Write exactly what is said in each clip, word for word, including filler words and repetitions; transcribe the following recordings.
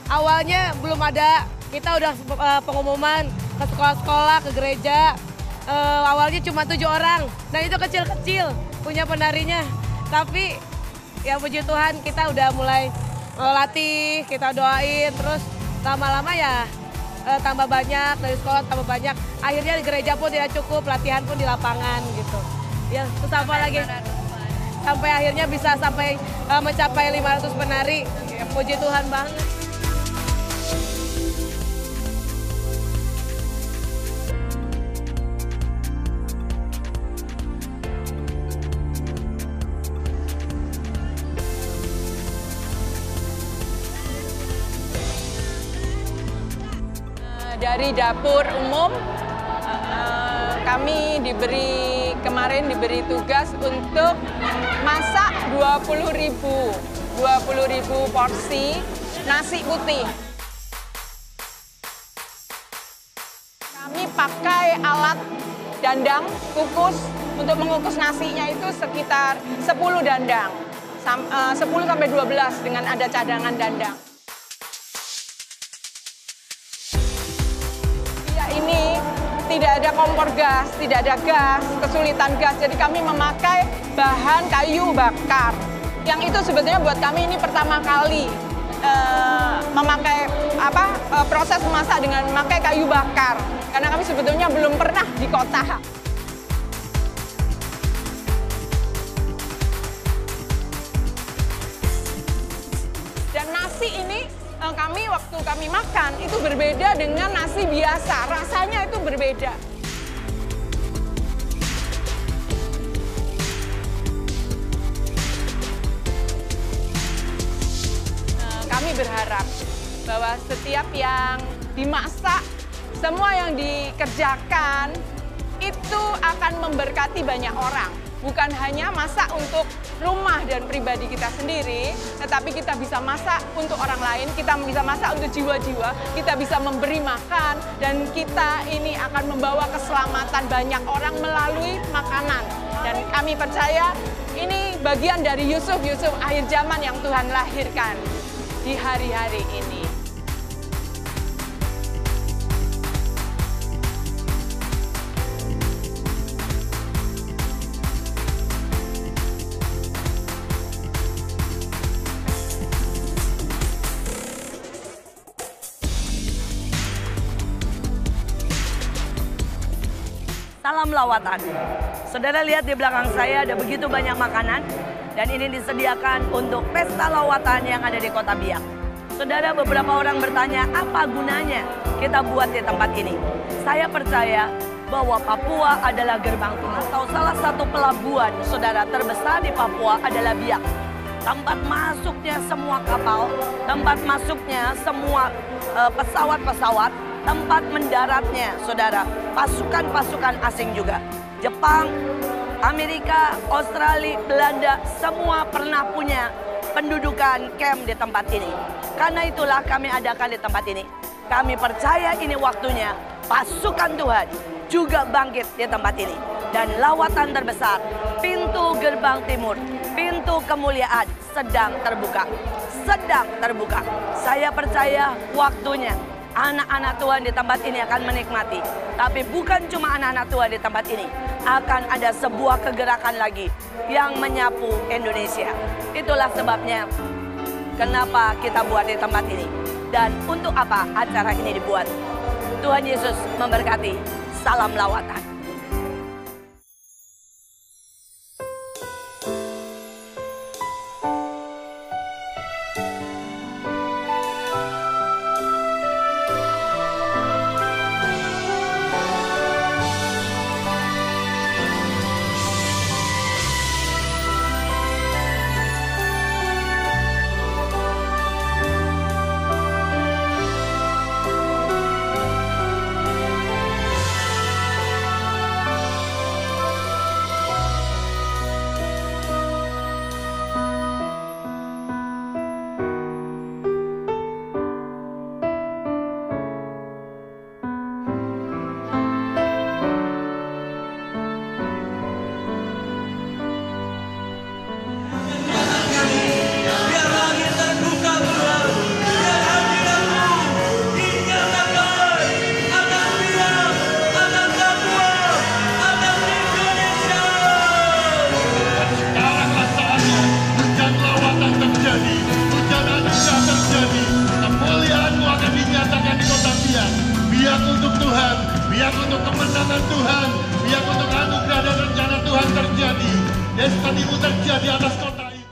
awalnya belum ada, kita udah uh, pengumuman ke sekolah-sekolah, ke gereja. Uh, awalnya cuma tujuh orang, dan itu kecil-kecil punya penarinya. Tapi ya puji Tuhan kita udah mulai uh, latih, kita doain, terus lama-lama ya uh, tambah banyak, dari sekolah tambah banyak. Akhirnya di gereja pun tidak cukup, latihan pun di lapangan gitu. Ya, terus apa lagi? Sampai akhirnya bisa sampai uh, mencapai lima ratus penari. Ya, puji Tuhan banget. Dari dapur umum, kami diberi kemarin diberi tugas untuk masak dua puluh ribu porsi nasi putih. Kami pakai alat dandang, kukus, untuk mengukus nasinya itu sekitar sepuluh dandang, sepuluh sampai dua belas dengan ada cadangan dandang. Ini tidak ada kompor gas, tidak ada gas, kesulitan gas. Jadi kami memakai bahan kayu bakar. Yang itu sebetulnya buat kami ini pertama kali uh, memakai apa uh, proses memasak dengan memakai kayu bakar. Karena kami sebetulnya belum pernah di kota. Dan nasi ini kami waktu kami makan itu berbeda dengan nasi biasa, rasanya itu berbeda. Kami berharap bahwa setiap yang dimasak, semua yang dikerjakan itu akan memberkati banyak orang. Bukan hanya masak untuk rumah dan pribadi kita sendiri, tetapi kita bisa masak untuk orang lain, kita bisa masak untuk jiwa-jiwa, kita bisa memberi makan, dan kita ini akan membawa keselamatan banyak orang melalui makanan. Dan kami percaya ini bagian dari Yusuf-Yusuf akhir zaman yang Tuhan lahirkan di hari-hari ini. Salam lawatan. Saudara lihat di belakang saya ada begitu banyak makanan dan ini disediakan untuk pesta lawatan yang ada di Kota Biak. Saudara, beberapa orang bertanya apa gunanya kita buat di tempat ini. Saya percaya bahwa Papua adalah gerbang timur atau salah satu pelabuhan saudara terbesar di Papua adalah Biak. Tempat masuknya semua kapal, tempat masuknya semua pesawat-pesawat, uh, tempat mendaratnya, saudara, pasukan-pasukan asing juga. Jepang, Amerika, Australia, Belanda, semua pernah punya pendudukan camp di tempat ini. Karena itulah kami adakan di tempat ini. Kami percaya ini waktunya pasukan Tuhan juga bangkit di tempat ini. Dan lawatan terbesar, pintu gerbang timur, pintu kemuliaan sedang terbuka. Sedang terbuka. Saya percaya waktunya anak-anak Tuhan di tempat ini akan menikmati. Tapi bukan cuma anak-anak Tuhan di tempat ini. Akan ada sebuah kegerakan lagi yang menyapu Indonesia. Itulah sebabnya kenapa kita buat di tempat ini. Dan untuk apa acara ini dibuat. Tuhan Yesus memberkati. Salam lawatan. Tuhan, biar untuk kemenangan Tuhan, biar untuk anugerah dan rencana Tuhan terjadi. Destinimu terjadi atas kota ini.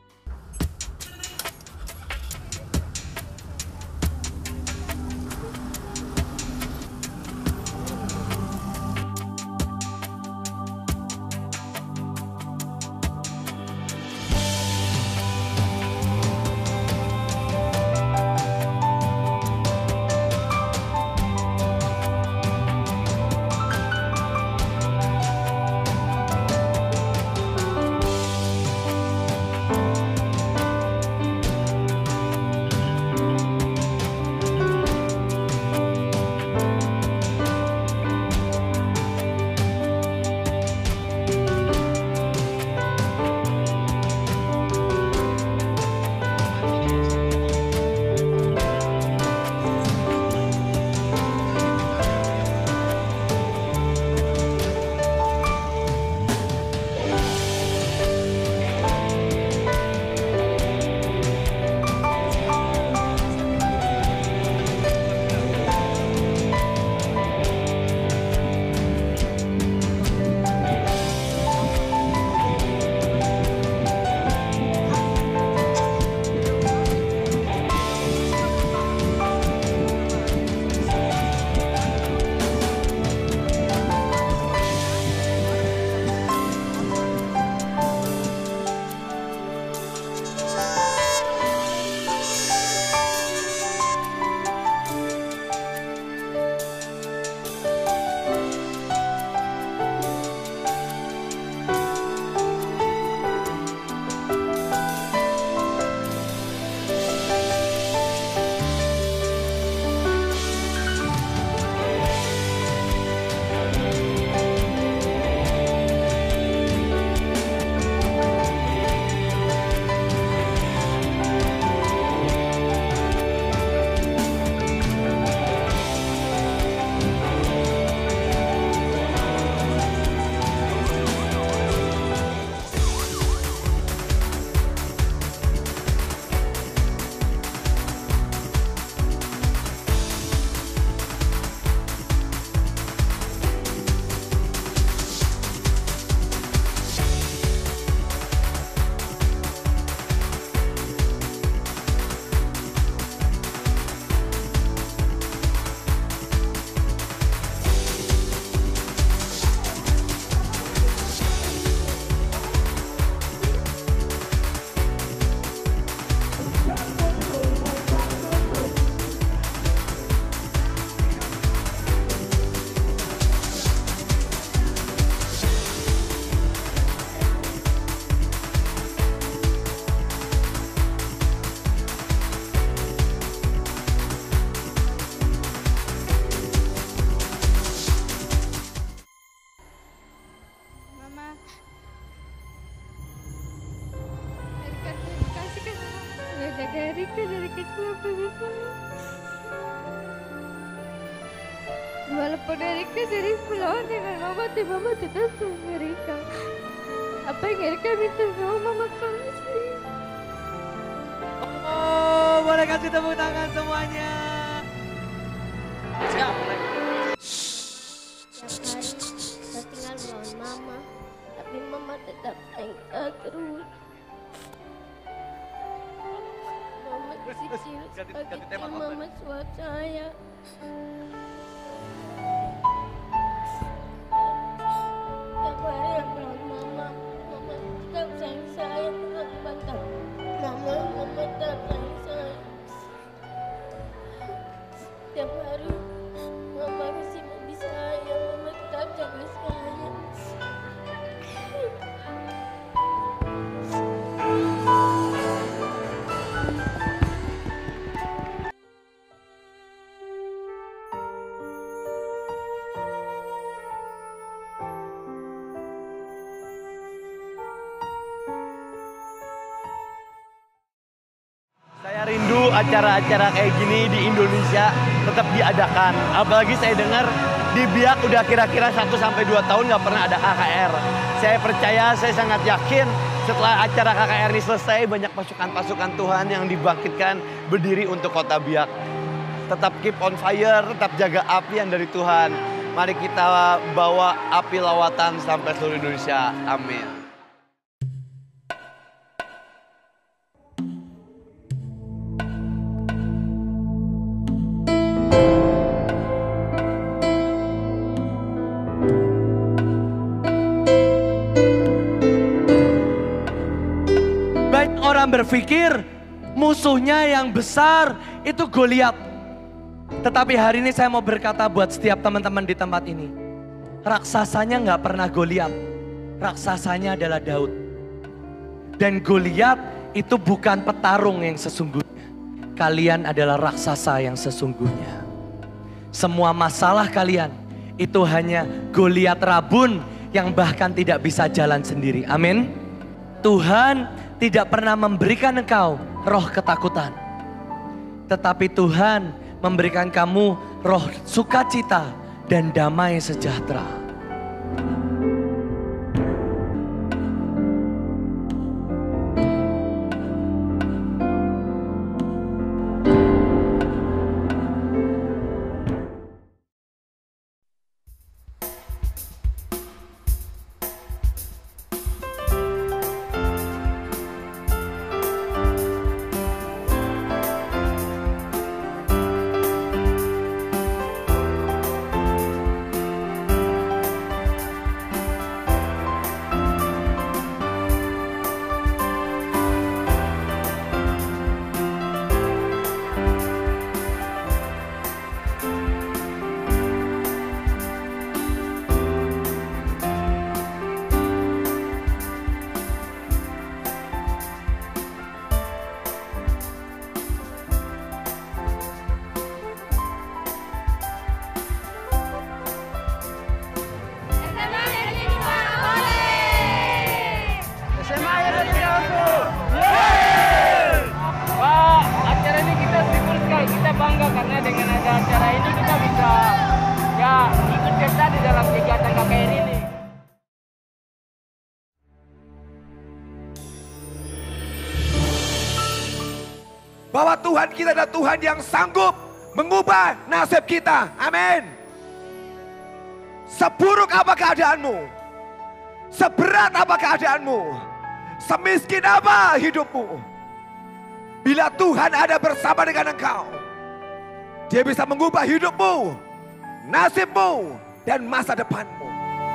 Rika dari kecil sampai besar. Walaupun Rika dari pulau dengan mama, tapi mama tetap sama Rika. Apa yang Rika minta sama mama kasih. Oh, boleh kasih tepuk tangan semuanya. Siap. Saya tinggal melawan mama, tapi mama tetap sayang saya terus. Mama kecil sebagai mama suat saya. Setiap hari yang melawan mama, mama tetap sayang saya, tetap bantah. Mama, mama tetap sayang saya. Setiap hari mama kasih mandi saya, mama tetap jaga saya. Saya rindu acara-acara kayak gini di Indonesia tetap diadakan. Apalagi saya dengar di Biak udah kira-kira satu sampai dua tahun nggak pernah ada K K R. Saya percaya, saya sangat yakin setelah acara K K R ini selesai, banyak pasukan-pasukan Tuhan yang dibangkitkan berdiri untuk kota Biak. tetap keep on fire, tetap jaga api yang dari Tuhan. Mari kita bawa api lawatan sampai seluruh Indonesia. Amin. Banyak orang berpikir musuhnya yang besar itu Goliat. Tetapi hari ini saya mau berkata buat setiap teman-teman di tempat ini. Raksasanya nggak pernah Goliat. Raksasanya adalah Daud. Dan Goliat itu bukan petarung yang sesungguhnya. Kalian adalah raksasa yang sesungguhnya. Semua masalah kalian itu hanya Goliat rabun yang bahkan tidak bisa jalan sendiri. Amin. Tuhan tidak pernah memberikan engkau roh ketakutan. Tetapi Tuhan memberikan kamu roh sukacita dan damai sejahtera. Bangga karena dengan ada acara ini kita bisa ya ikut serta di dalam kegiatan K K R ini. Bahwa Tuhan kita adalah Tuhan yang sanggup mengubah nasib kita. Amin. Seburuk apa keadaanmu? Seberat apa keadaanmu? Semiskin apa hidupmu? Bila Tuhan ada bersama dengan engkau, Dia bisa mengubah hidupmu, nasibmu, dan masa depanmu.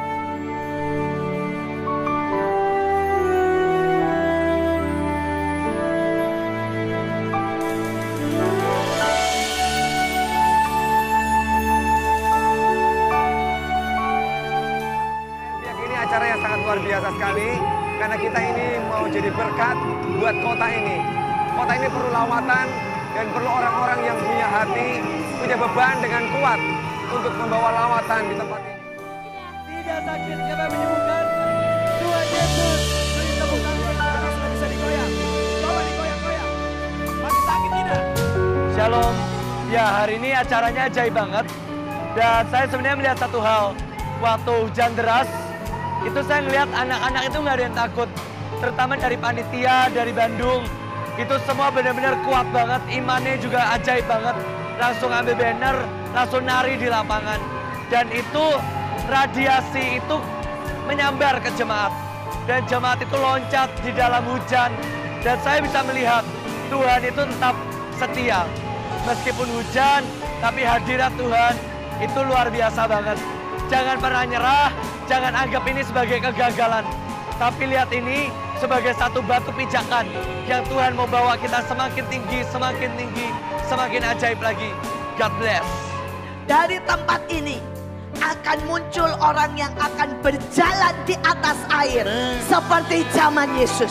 Ini acara yang sangat luar biasa sekali, karena kita ini mau jadi berkat buat kota ini. Kota ini perlu lawatan dan perlu orang-orang yang punya hati, punya beban dengan kuat untuk membawa lawatan di tempat ini. Tidak sakit, siapa yang menyembuhkan? Tuhan Yesus. Beri tepuk tangan, karena sudah bisa digoyang. Coba digoyang-goyang. Masih sakit tidak? Shalom. Ya, hari ini acaranya ajaib banget. Dan saya sebenarnya melihat satu hal. Waktu hujan deras, itu saya melihat anak-anak itu nggak ada yang takut. Terutama dari panitia, dari Bandung. Itu semua benar-benar kuat banget, imannya juga ajaib banget. Langsung ambil banner, langsung nari di lapangan. Dan itu radiasi itu menyambar ke jemaat. Dan jemaat itu loncat di dalam hujan. Dan saya bisa melihat Tuhan itu tetap setia. Meskipun hujan, tapi hadirat Tuhan itu luar biasa banget. Jangan pernah nyerah, jangan anggap ini sebagai kegagalan. Tapi lihat ini sebagai satu batu pijakan yang Tuhan mau bawa kita semakin tinggi, semakin tinggi, semakin ajaib lagi. God bless. Dari tempat ini akan muncul orang yang akan berjalan di atas air seperti zaman Yesus.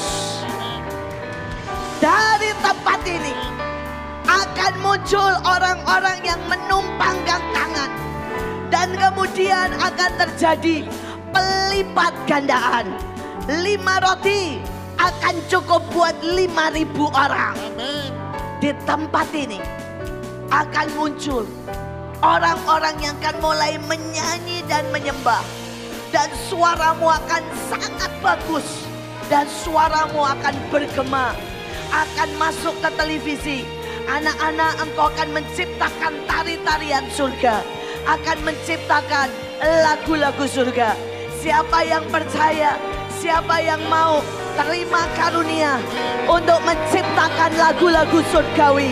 Dari tempat ini akan muncul orang-orang yang menumpangkan tangan. Dan kemudian akan terjadi pelipat gandaan. Lima roti akan cukup buat lima ribu orang. Di tempat ini akan muncul orang-orang yang akan mulai menyanyi dan menyembah. Dan suaramu akan sangat bagus. Dan suaramu akan bergema. Akan masuk ke televisi. Anak-anak, engkau akan menciptakan tari-tarian surga, akan menciptakan lagu-lagu surga. Siapa yang percaya, siapa yang mau terima karunia untuk menciptakan lagu-lagu surgawi.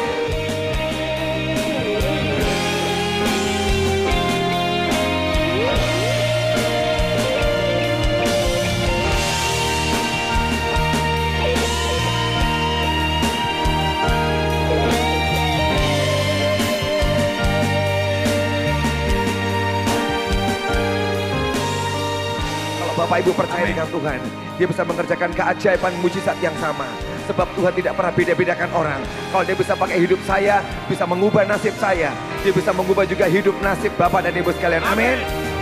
Bapak Ibu percaya dengan Tuhan, Dia bisa mengerjakan keajaiban mujizat yang sama. Sebab Tuhan tidak pernah beda-bedakan orang. Kalau Dia bisa pakai hidup saya, bisa mengubah nasib saya, Dia bisa mengubah juga hidup nasib Bapak dan Ibu sekalian. Amin.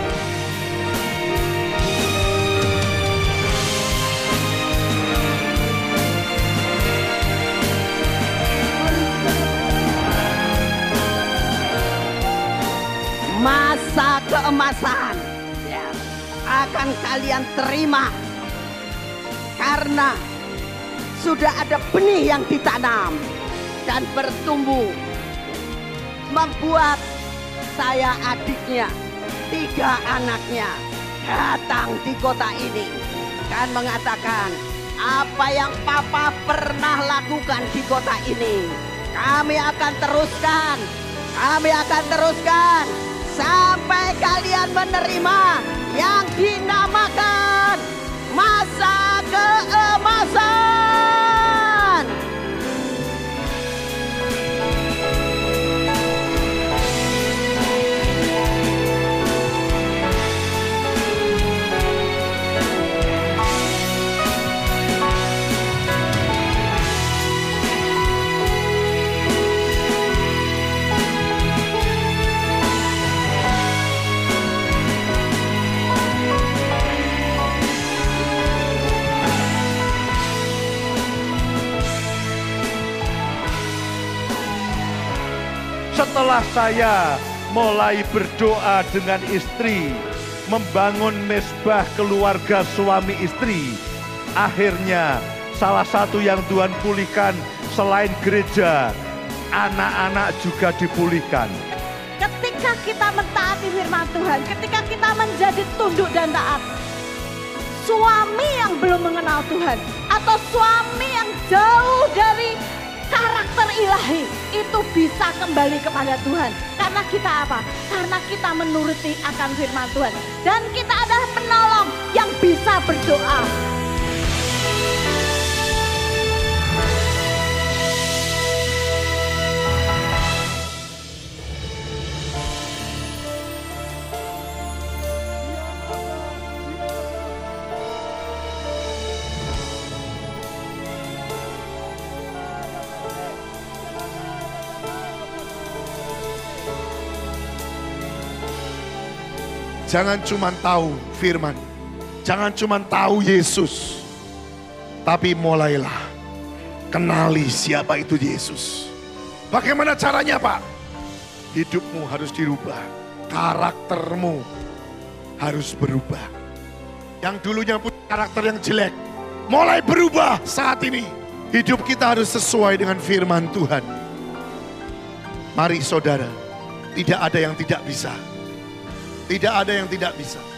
Masa keemasan akan kalian terima karena sudah ada benih yang ditanam dan bertumbuh, membuat saya adiknya, tiga anaknya datang di kota ini dan mengatakan, apa yang Papa pernah lakukan di kota ini kami akan teruskan, kami akan teruskan sampai kalian menerima yang dinamakan masa keemasan. Setelah saya mulai berdoa dengan istri, membangun mesbah keluarga suami istri, akhirnya salah satu yang Tuhan pulihkan selain gereja, anak-anak juga dipulihkan. Ketika kita mentaati firman Tuhan, ketika kita menjadi tunduk dan taat, suami yang belum mengenal Tuhan atau suami yang jauh dari karakter ilahi itu bisa kembali kepada Tuhan. Karena kita apa? Karena kita menuruti akan firman Tuhan. Dan kita adalah penolong yang bisa berdoa. Jangan cuma tahu firman, jangan cuma tahu Yesus, tapi mulailah kenali siapa itu Yesus. Bagaimana caranya, Pak? Hidupmu harus dirubah, karaktermu harus berubah. Yang dulunya punya karakter yang jelek, mulai berubah saat ini. Hidup kita harus sesuai dengan firman Tuhan. Mari saudara, tidak ada yang tidak bisa. Tidak ada yang tidak bisa.